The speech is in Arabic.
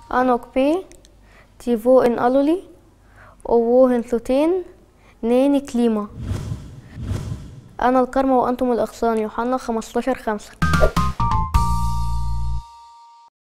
أنوك بي تيفو إن ألولي أووهن ثوتين ناني كليما. أنا الكرمة وأنتم الأغصان. يوحنا 15:5.